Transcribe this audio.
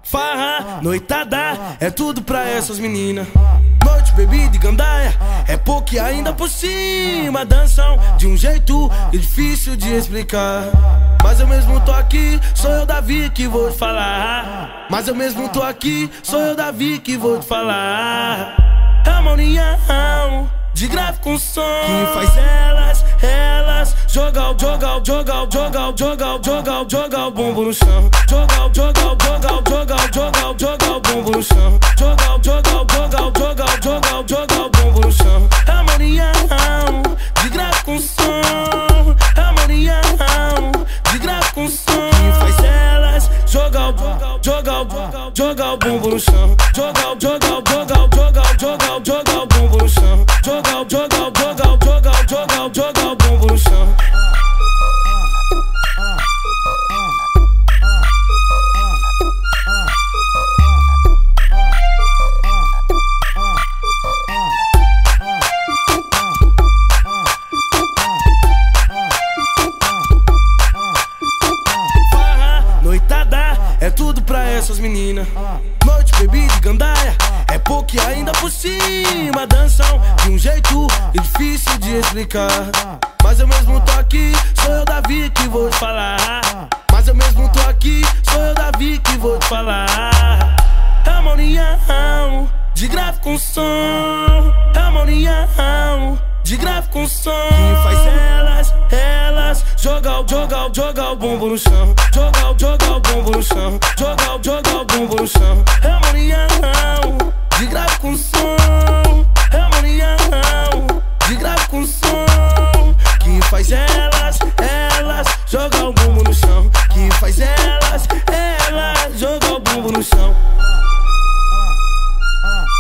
Farra, noitada, é tudo pra essas meninas. Noite, bebida e gandaia, é pouco e ainda por cima. Dançam de um jeito difícil de explicar. Mas eu mesmo tô aqui, sou eu, Davi, que vou te falar. Mas eu mesmo tô aqui, sou eu, Davi, que vou te falar. É uma união de grave com som que faz elas jogar o bumbum no chão. Jogar o bumbum no chão. Jogar o bumbum no chão. É uma união de grave com som. É uma união de grave com som que faz elas jogar o bumbum no chão. Jogar o bumbum no chão. Jogar o bumbum no chão. Farra, noitada, é tudo pra essas meninas. Noite, bebida e gandaia, é pouco e ainda por cima. Dançam de um jeito difícil de explicar. Mas eu mesmo tô aqui, sou eu, Davi, que vou te falar. Mas eu mesmo tô aqui, sou eu, Davi, que vou te falar. É uma união de grave com som. É uma união de grave com som que faz elas jogar o bumbum no chão. Jogar o bumbum no chão. Jogar o bumbum no chão. É uma união de grave com som. É uma união de grave com som que faz elas jogar o bumbum no chão. Que faz elas jogar o bumbum no chão.